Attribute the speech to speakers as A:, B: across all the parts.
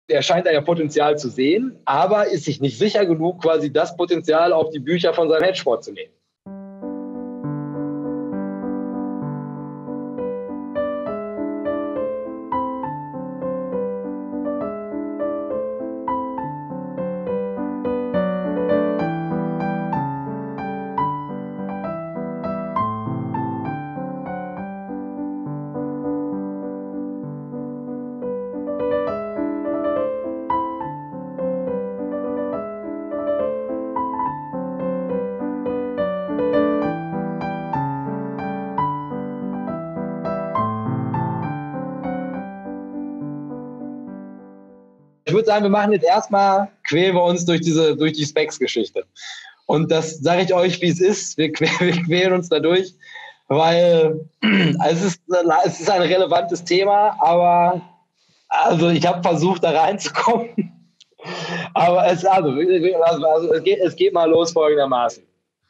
A: der scheint da ja Potenzial zu sehen, aber ist sich nicht sicher genug, quasi das Potenzial auf die Bücher von seinem Hedgefonds zu nehmen. Ich würde sagen, wir machen jetzt erstmal, quälen wir uns durch die Specs-Geschichte. Und das sage ich euch, wie es ist. Wir quälen uns dadurch, weil es ist ein relevantes Thema, aber also ich habe versucht, da reinzukommen. Aber es geht mal los folgendermaßen.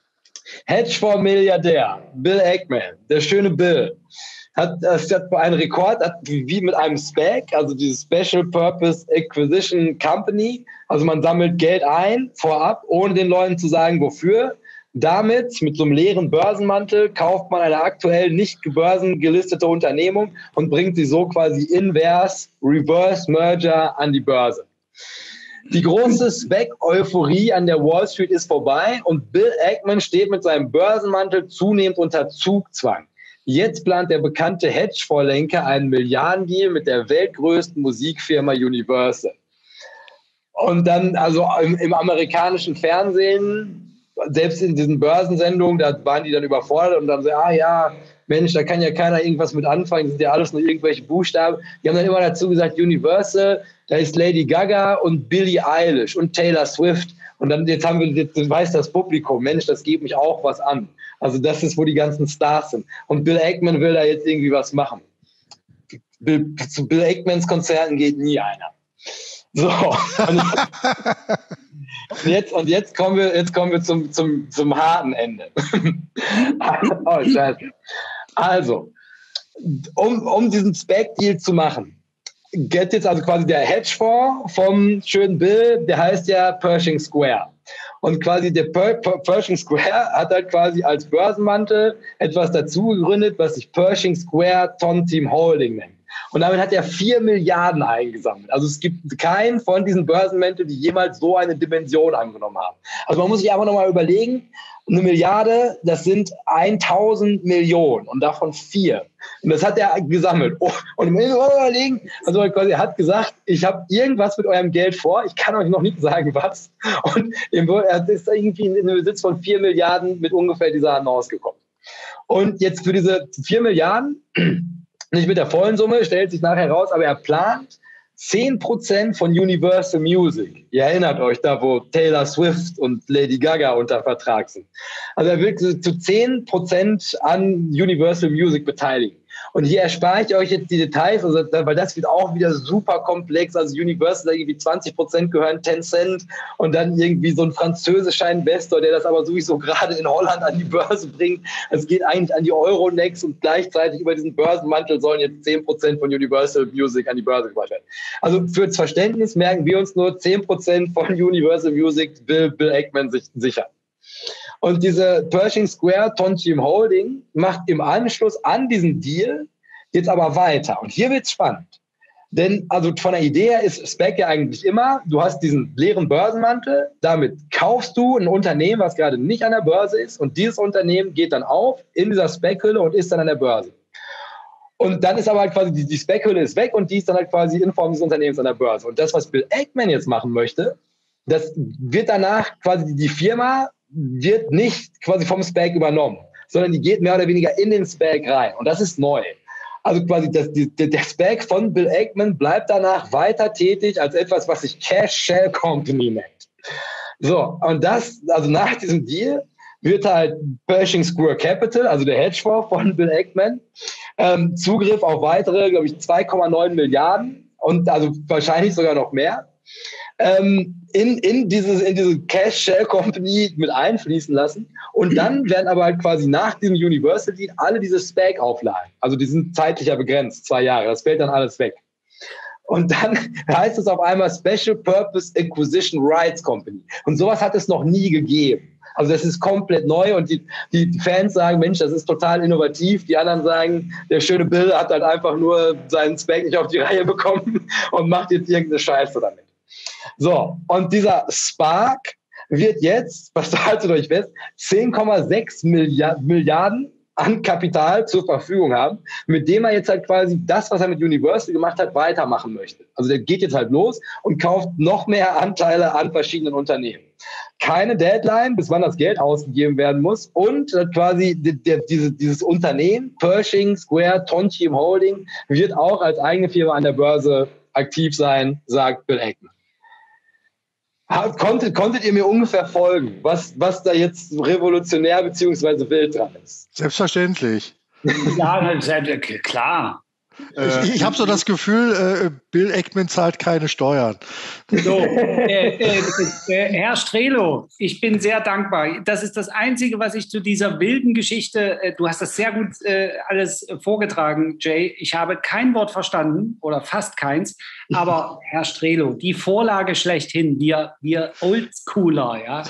A: Hedgefonds-Milliardär Bill Ackman, der schöne Bill, hat einen Rekord, wie mit einem SPAC, also diese Special Purpose Acquisition Company. Also man sammelt Geld ein, vorab, ohne den Leuten zu sagen, wofür. Damit, mit so einem leeren Börsenmantel, kauft man eine aktuell nicht börsengelistete Unternehmung und bringt sie so quasi invers, Reverse Merger an die Börse. Die große SPAC-Euphorie an der Wall Street ist vorbei und Bill Ackman steht mit seinem Börsenmantel zunehmend unter Zugzwang. Jetzt plant der bekannte Hedgefondslenker einen Milliardendeal mit der weltgrößten Musikfirma Universal. Und dann, also im amerikanischen Fernsehen, selbst in diesen Börsensendungen, da waren die dann überfordert und dann so, ja, Mensch, da kann ja keiner irgendwas mit anfangen, das sind ja alles nur irgendwelche Buchstaben. Die haben dann immer dazu gesagt, Universal, da ist Lady Gaga und Billie Eilish und Taylor Swift. Und dann jetzt weiß das Publikum, Mensch, das geht mich auch was an. Also das ist, wo die ganzen Stars sind. Und Bill Ackman will da jetzt irgendwie was machen. Zu Bill Ackmans Konzerten geht nie einer. So. Und jetzt kommen wir zum harten Ende. Oh, Scheiße. Also, um diesen SPAC-Deal zu machen, geht jetzt also quasi der Hedgefonds vom schönen Bill, der heißt ja Pershing Square. Und quasi der Pershing Square hat halt quasi als Börsenmantel etwas dazu gegründet, was sich Pershing Square Tontine Holding nennt. Und damit hat er 4 Milliarden eingesammelt. Also es gibt keinen von diesen Börsenmänteln, die jemals so eine Dimension angenommen haben. Also man muss sich einfach nochmal überlegen, eine Milliarde, das sind 1000 Millionen und davon 4. Und das hat er gesammelt. Oh, und man muss überlegen, also er hat gesagt, ich habe irgendwas mit eurem Geld vor, ich kann euch noch nicht sagen, was. Und er ist irgendwie in den Besitz von 4 Milliarden mit ungefähr dieser Annonce gekommen. Und jetzt für diese 4 Milliarden, nicht mit der vollen Summe, stellt sich nachher raus, aber er plant 10% von Universal Music. Ihr erinnert euch da, wo Taylor Swift und Lady Gaga unter Vertrag sind. Also er will zu 10% an Universal Music beteiligen. Und hier erspare ich euch jetzt die Details, also, weil das wird auch wieder super komplex. Also Universal, irgendwie 20% gehören Tencent und dann irgendwie so ein französischer Investor, der das aber sowieso gerade in Holland an die Börse bringt. Es geht eigentlich an die Euronext und gleichzeitig über diesen Börsenmantel sollen jetzt 10% von Universal Music an die Börse gebracht werden. Also fürs Verständnis merken wir uns nur 10% von Universal Music will Bill Ackman sich sichern. Und diese Pershing Square Tontine Holding macht im Anschluss an diesen Deal jetzt aber weiter. Und hier wird es spannend. Denn also von der Idee her ist SPAC ja eigentlich immer, du hast diesen leeren Börsenmantel, damit kaufst du ein Unternehmen, was gerade nicht an der Börse ist und dieses Unternehmen geht dann auf in dieser SPAC-Hülle und ist dann an der Börse. Und dann ist aber halt quasi, die SPAC-Hülle ist weg und die ist dann halt quasi in Form des Unternehmens an der Börse. Und das, was Bill Ackman jetzt machen möchte, das wird danach quasi die Firma wird nicht quasi vom SPAC übernommen, sondern die geht mehr oder weniger in den SPAC rein. Und das ist neu. Also quasi der SPAC von Bill Ackman bleibt danach weiter tätig als etwas, was sich Cash Shell Company nennt. So, und das, also nach diesem Deal wird halt Pershing Square Capital, also der Hedgefonds von Bill Ackman, Zugriff auf weitere, glaube ich, 2,9 Milliarden und also wahrscheinlich sogar noch mehr, in diese Cash Shell Company mit einfließen lassen. Und dann werden aber halt quasi nach diesem Universal Deal alle diese SPAC-Auflagen, also die sind zeitlich ja begrenzt, 2 Jahre, das fällt dann alles weg. Und dann heißt es auf einmal Special Purpose Acquisition Rights Company. Und sowas hat es noch nie gegeben. Also das ist komplett neu und die Fans sagen, Mensch, das ist total innovativ. Die anderen sagen, der schöne Bill hat halt einfach nur seinen Spec nicht auf die Reihe bekommen und macht jetzt irgendeine Scheiße damit. So, und dieser Spark wird jetzt, was haltet euch fest, 10,6 Milliarden an Kapital zur Verfügung haben, mit dem er jetzt halt quasi das, was er mit Universal gemacht hat, weitermachen möchte. Also der geht jetzt halt los und kauft noch mehr Anteile an verschiedenen Unternehmen. Keine Deadline, bis wann das Geld ausgegeben werden muss und quasi dieses Unternehmen, Pershing Square Tontine Holding, wird auch als eigene Firma an der Börse aktiv sein, sagt Bill Ackman. Konntet ihr mir ungefähr folgen, was da jetzt revolutionär bzw. wild dran ist?
B: Selbstverständlich.
C: Ja, klar.
B: Ich habe so das Gefühl, Bill Ackman zahlt keine Steuern.
C: So, Herr Strelo, ich bin sehr dankbar. Das ist das Einzige, was ich zu dieser wilden Geschichte, du hast das sehr gut alles vorgetragen, Jay. Ich habe kein Wort verstanden oder fast keins, aber Herr Strelo, die Vorlage schlechthin, wir Oldschooler, ja.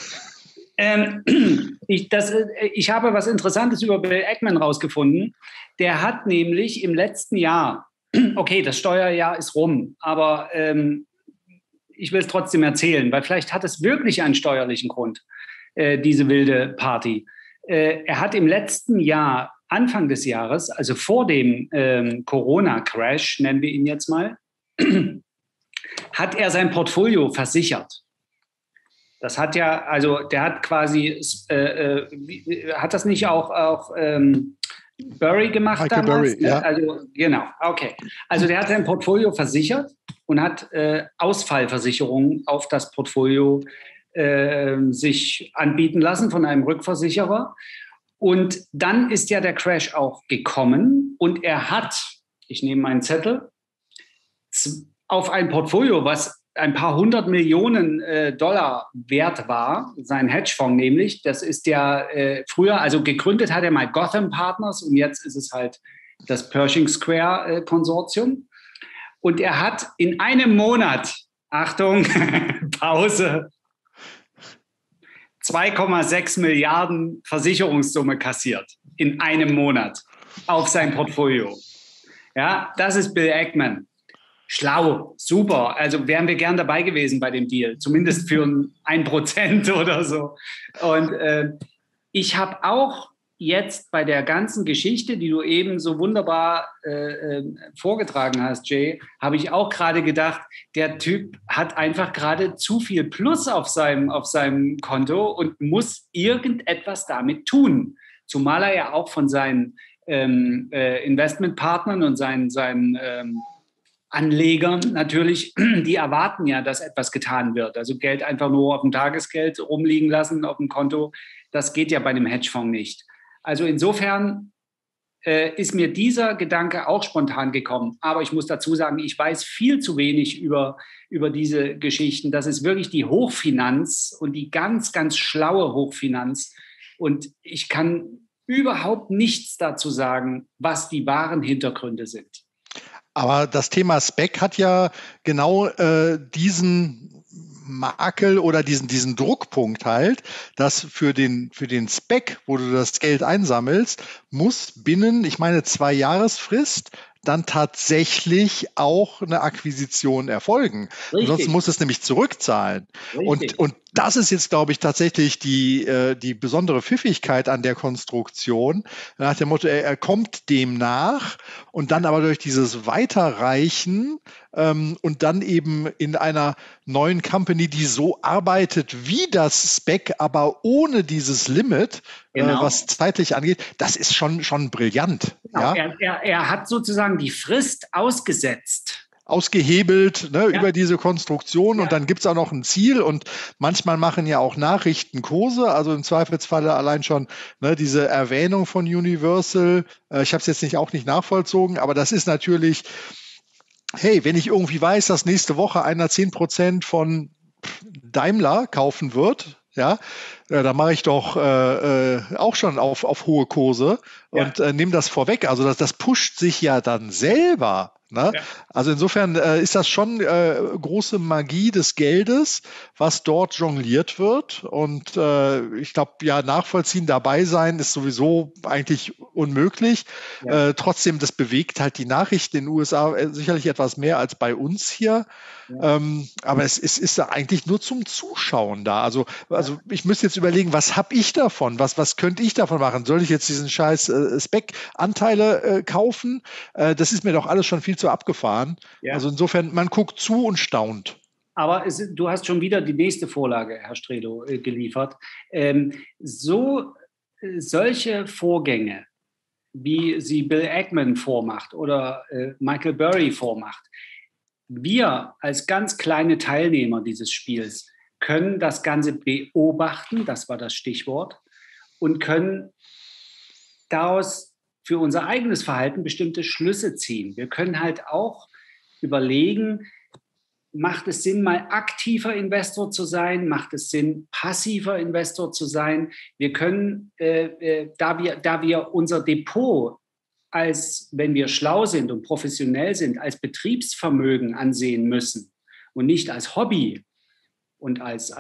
C: Ich habe was Interessantes über Bill Ackman rausgefunden. Der hat nämlich im letzten Jahr, okay, das Steuerjahr ist rum, aber ich will es trotzdem erzählen, weil vielleicht hat es wirklich einen steuerlichen Grund, diese wilde Party. Er hat im letzten Jahr, Anfang des Jahres, also vor dem Corona-Crash, nennen wir ihn jetzt mal, hat er sein Portfolio versichert. Das hat ja, also der hat quasi, hat das nicht auch Burry gemacht
B: Michael
C: damals?
B: Burry, ja.
C: Also, genau, okay. Also der hat sein Portfolio versichert und hat Ausfallversicherungen auf das Portfolio sich anbieten lassen von einem Rückversicherer. Und dann ist ja der Crash auch gekommen und er hat, ich nehme meinen Zettel, auf ein Portfolio, was ein paar 100 Millionen Dollar wert war, sein Hedgefonds nämlich. Das ist ja früher, also gegründet hat er mal Gotham Partners und jetzt ist es halt das Pershing Square Konsortium. Und er hat in einem Monat, Achtung, Pause, 2,6 Milliarden Versicherungssumme kassiert. In einem Monat auf sein Portfolio. Ja, das ist Bill Ackman. Schlau, super. Also wären wir gern dabei gewesen bei dem Deal, zumindest für 1% oder so. Und ich habe auch jetzt bei der ganzen Geschichte, die du eben so wunderbar vorgetragen hast, Jay, habe ich auch gerade gedacht, der Typ hat einfach gerade zu viel Plus auf seinem Konto und muss irgendetwas damit tun. Zumal er ja auch von seinen Investmentpartnern und seinen Anlegern natürlich, die erwarten ja, dass etwas getan wird. Also Geld einfach nur auf dem Tagesgeld rumliegen lassen, auf dem Konto, das geht ja bei einem Hedgefonds nicht. Also insofern ist mir dieser Gedanke auch spontan gekommen. Aber ich muss dazu sagen, ich weiß viel zu wenig über diese Geschichten. Das ist wirklich die Hochfinanz und die ganz, ganz schlaue Hochfinanz. Und ich kann überhaupt nichts dazu sagen, was die wahren Hintergründe sind.
B: Aber das Thema Spec hat ja genau diesen Makel oder diesen Druckpunkt halt, dass für den Spec, wo du das Geld einsammelst, muss binnen, ich meine, 2 Jahresfrist dann tatsächlich auch eine Akquisition erfolgen. Ansonsten muss es nämlich zurückzahlen. Und das ist jetzt, glaube ich, tatsächlich die besondere Pfiffigkeit an der Konstruktion. Nach dem Motto, er kommt dem nach und dann aber durch dieses Weiterreichen und dann eben in einer neuen Company, die so arbeitet wie das Spec, aber ohne dieses Limit, was zeitlich angeht, das ist schon brillant.
C: Genau. Ja? Er hat sozusagen die Frist
B: ausgehebelt über diese Konstruktion und dann gibt es auch noch ein Ziel und manchmal machen ja auch Nachrichten Kurse, also im Zweifelsfalle allein schon diese Erwähnung von Universal, ich habe es jetzt auch nicht nachvollzogen, aber das ist natürlich, hey, wenn ich irgendwie weiß, dass nächste Woche einer 10% von Daimler kaufen wird, da mache ich doch auch schon auf hohe Kurse und nehme das vorweg. Also das pusht sich ja dann selber Ne?
C: Ja.
B: Also insofern ist das schon große Magie des Geldes, was dort jongliert wird. Und ich glaube, ja, nachvollziehen, dabei sein ist sowieso eigentlich unmöglich.
C: Ja.
B: Trotzdem, das bewegt halt die Nachrichten in den USA sicherlich etwas mehr als bei uns hier.
C: Ja.
B: Aber es ist eigentlich nur zum Zuschauen da. Also ich müsste jetzt überlegen, was habe ich davon? Was könnte ich davon machen? Soll ich jetzt diesen scheiß Spec-Anteile kaufen? Das ist mir doch alles schon viel zu abgefahren.
C: Ja.
B: Also insofern, man guckt zu und staunt.
C: Aber du hast schon wieder die nächste Vorlage, Herr Strelow, geliefert. Solche Vorgänge, wie sie Bill Ackman vormacht oder Michael Burry vormacht, wir als ganz kleine Teilnehmer dieses Spiels können das Ganze beobachten, das war das Stichwort, und können daraus für unser eigenes Verhalten bestimmte Schlüsse ziehen. Wir können halt auch überlegen, macht es Sinn, mal aktiver Investor zu sein? Macht es Sinn, passiver Investor zu sein? Wir können, da wir unser Depot als, wenn wir schlau sind und professionell sind, als Betriebsvermögen ansehen müssen und nicht als Hobby und als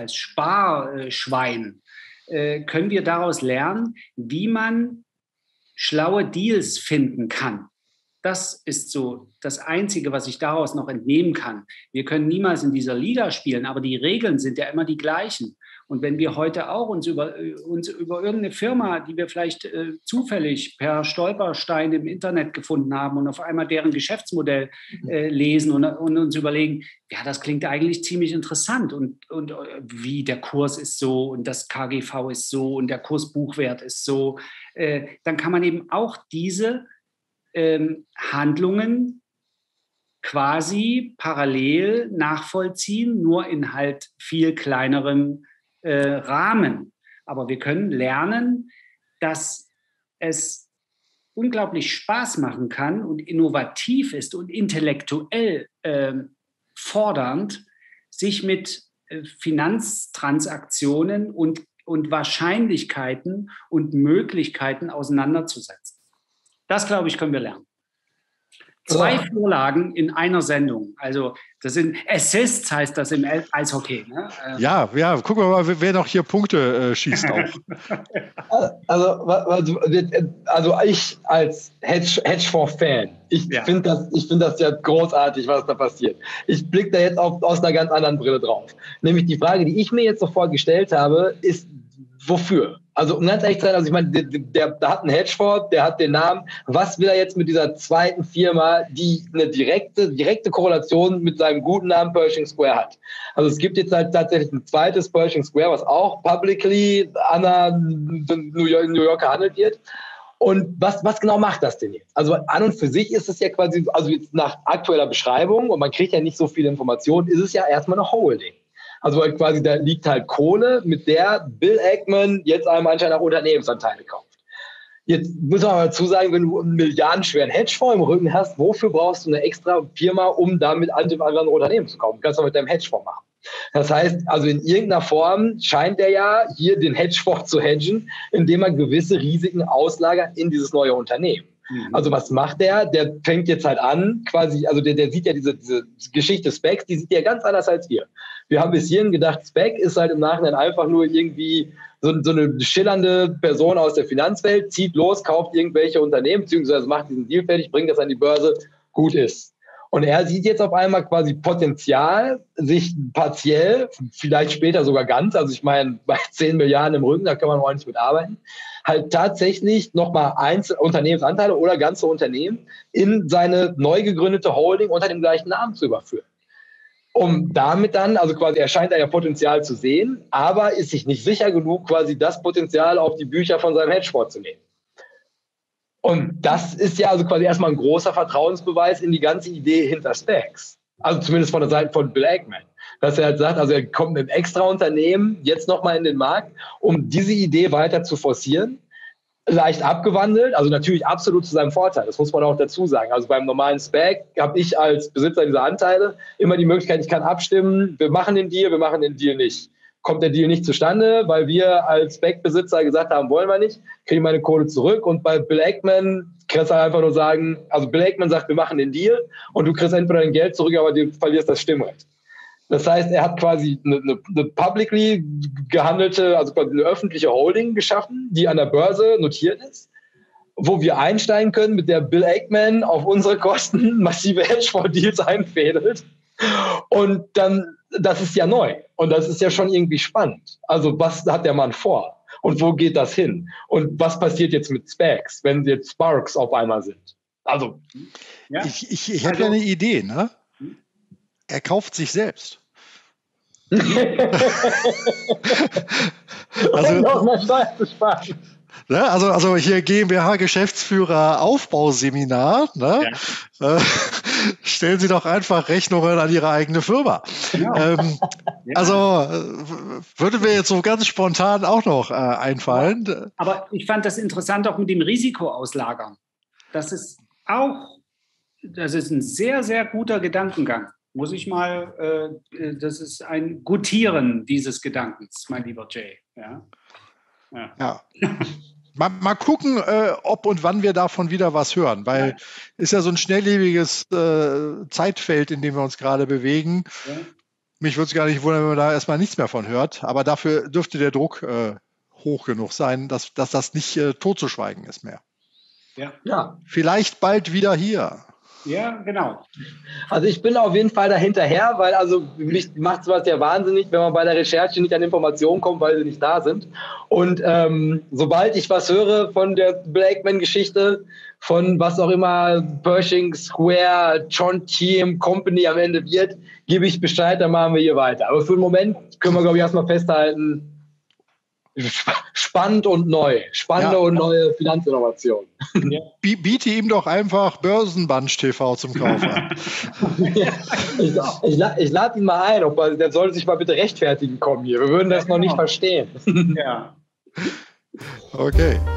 C: Sparschwein, können wir daraus lernen, wie man schlaue Deals finden kann. Das ist so das Einzige, was ich daraus noch entnehmen kann. Wir können niemals in dieser Liga spielen, aber die Regeln sind ja immer die gleichen. Und wenn wir heute auch uns über irgendeine Firma, die wir vielleicht zufällig per Stolperstein im Internet gefunden haben und auf einmal deren Geschäftsmodell lesen und uns überlegen, ja, das klingt eigentlich ziemlich interessant und wie der Kurs ist so und das KGV ist so und der Kursbuchwert ist so, dann kann man eben auch diese Handlungen quasi parallel nachvollziehen, nur in halt viel kleinerem Rahmen. Aber wir können lernen, dass es unglaublich Spaß machen kann und innovativ ist und intellektuell fordernd, sich mit Finanztransaktionen und Wahrscheinlichkeiten und Möglichkeiten auseinanderzusetzen. Das, glaube ich, können wir lernen. 2 Vorlagen in einer Sendung. Also das sind Assists, heißt das im Eishockey. Ne?
B: Ja, gucken wir mal, wer noch hier Punkte schießt auch.
A: Also ich als Hedgefonds-Fan, ich finde das ja großartig, was da passiert. Ich blicke da jetzt aus einer ganz anderen Brille drauf. Nämlich die Frage, die ich mir jetzt sofort gestellt habe, ist, wofür? Also um ganz ehrlich zu sein, also ich meine, der hat einen Hedgefonds, der hat den Namen. Was will er jetzt mit dieser zweiten Firma, die eine direkte Korrelation mit seinem guten Namen Pershing Square hat? Also es gibt jetzt halt tatsächlich ein zweites Pershing Square, was auch publicly an der New York gehandelt wird. Und was genau macht das denn jetzt? Also an und für sich ist es ja quasi, also jetzt nach aktueller Beschreibung, und man kriegt ja nicht so viele Informationen, ist es ja erstmal eine Holding. Also quasi da liegt halt Kohle, mit der Bill Ackman jetzt einem anscheinend auch Unternehmensanteile kauft. Jetzt muss man aber dazu sagen, wenn du einen milliardenschweren Hedgefonds im Rücken hast, wofür brauchst du eine extra Firma, um damit andere Unternehmen zu kaufen? Kannst du mit deinem Hedgefonds machen. Das heißt, also in irgendeiner Form scheint er ja hier den Hedgefonds zu hedgen, indem er gewisse Risiken auslagert in dieses neue Unternehmen. Also was macht der? Der fängt jetzt halt an, quasi, also der sieht ja diese Geschichte Specs, die sieht ja ganz anders als wir. Wir haben bis hierhin gedacht, Spec ist halt im Nachhinein einfach nur irgendwie so eine schillernde Person aus der Finanzwelt, zieht los, kauft irgendwelche Unternehmen, beziehungsweise macht diesen Deal fertig, bringt das an die Börse, gut ist. Und er sieht jetzt auf einmal quasi Potenzial, sich partiell, vielleicht später sogar ganz, also ich meine, bei 10 Milliarden im Rücken, da kann man ordentlich mit arbeiten, halt tatsächlich nochmal Unternehmensanteile oder ganze Unternehmen in seine neu gegründete Holding unter dem gleichen Namen zu überführen. Um damit dann, also quasi er scheint da ja Potenzial zu sehen, aber ist sich nicht sicher genug, quasi das Potenzial auf die Bücher von seinem Hedgefonds zu nehmen. Und das ist ja also quasi erstmal ein großer Vertrauensbeweis in die ganze Idee hinter Specs. Also zumindest von der Seite von Bill Ackman. Dass er halt sagt, also er kommt mit einem extra Unternehmen jetzt nochmal in den Markt, um diese Idee weiter zu forcieren. Leicht abgewandelt, also natürlich absolut zu seinem Vorteil, das muss man auch dazu sagen. Also beim normalen SPAC habe ich als Besitzer dieser Anteile immer die Möglichkeit, ich kann abstimmen, wir machen den Deal nicht. Kommt der Deal nicht zustande, weil wir als SPAC-Besitzer gesagt haben, wollen wir nicht, kriege ich meine Kohle zurück. Und bei Bill Ackman kriegst halt einfach nur sagen, also Bill Ackman sagt, wir machen den Deal und du kriegst entweder dein Geld zurück, aber du verlierst das Stimmrecht. Das heißt, er hat quasi eine publicly gehandelte, also quasi eine öffentliche Holding geschaffen, die an der Börse notiert ist, wo wir einsteigen können, mit der Bill Ackman auf unsere Kosten massive Hedgefonds-Deals einfädelt. Und dann, das ist ja neu. Und das ist ja schon irgendwie spannend. Also was hat der Mann vor? Und wo geht das hin? Und was passiert jetzt mit SPACs, wenn jetzt Sparks auf einmal sind? Also,
B: ja. Ich habe ja eine Idee, ne? Er kauft sich selbst. Also hier GmbH-Geschäftsführer Aufbauseminar. Ne? Ja. Stellen Sie doch einfach Rechnungen an Ihre eigene Firma. Genau. Also würde mir jetzt so ganz spontan auch noch einfallen.
C: Aber ich fand das interessant auch mit dem Risiko auslagern. Das ist ein sehr, sehr guter Gedankengang. Muss ich mal, das ist ein Gutieren dieses Gedankens, mein lieber Jay. Ja.
B: Mal gucken, ob und wann wir davon wieder was hören, weil ist ja so ein schnelllebiges Zeitfeld, in dem wir uns gerade bewegen. Ja. Mich würde es gar nicht wundern, wenn man da erstmal nichts mehr von hört, aber dafür dürfte der Druck hoch genug sein, dass das nicht totzuschweigen ist mehr.
A: Ja.
B: Vielleicht bald wieder hier.
C: Ja, genau.
A: Also ich bin auf jeden Fall dahinterher, weil also mich macht sowas ja wahnsinnig, wenn man bei der Recherche nicht an Informationen kommt, weil sie nicht da sind. Und sobald ich was höre von der Bill Ackman-Geschichte, von was auch immer Pershing Square, John Team, Company am Ende wird, gebe ich Bescheid, dann machen wir hier weiter. Aber für den Moment können wir, glaube ich, erstmal festhalten, spannend und neu. Spannende und neue Finanzinnovationen.
B: Ja. Biete ihm doch einfach Börsenbunch TV zum Kauf an.
A: Ich lade ihn mal ein, der soll sich mal bitte rechtfertigen kommen hier. Wir würden das noch nicht verstehen.
C: Ja.
B: Okay.